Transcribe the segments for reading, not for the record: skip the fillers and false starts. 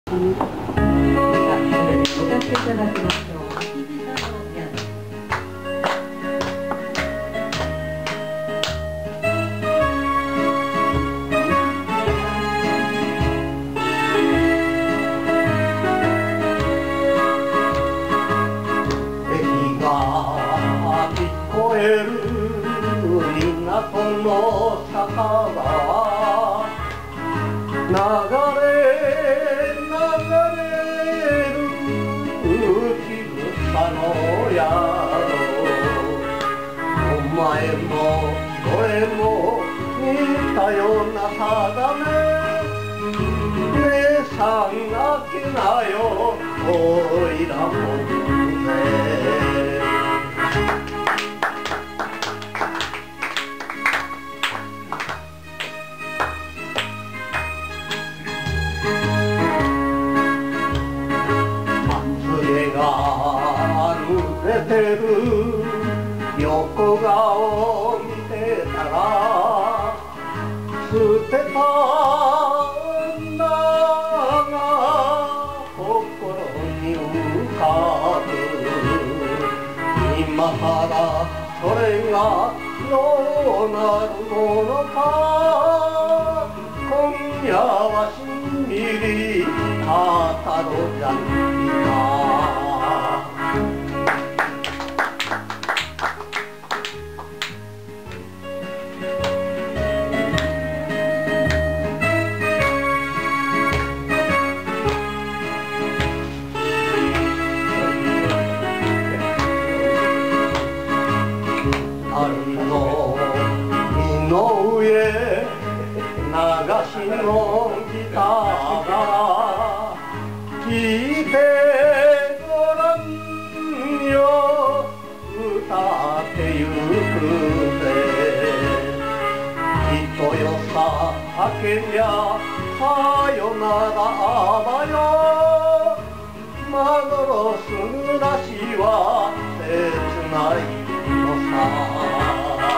港の坂は流れ流れるちぐさの宿、お前も俺も似たような定め、姉さん泣きなよおいらもぜ。てる横顔見てたら、捨てた女が心に浮かぶ。今からそれがどうなるものか、今夜はしんみり語ろうじゃないか。井上流しのギターが聴いてごらんよ、歌ってゆくぜ。人よさ叫びゃさよならばよ、幻暮らしは切ないのさ。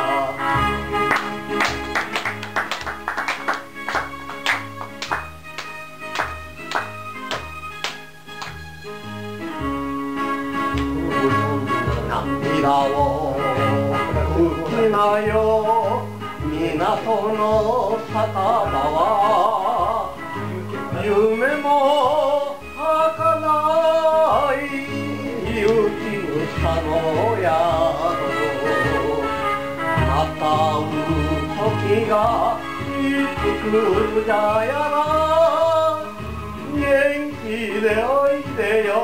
涙を拭きなよ港の酒場は、夢も儚い雪草の宿、またう時がいつ来るじゃやら、元気でおいでよ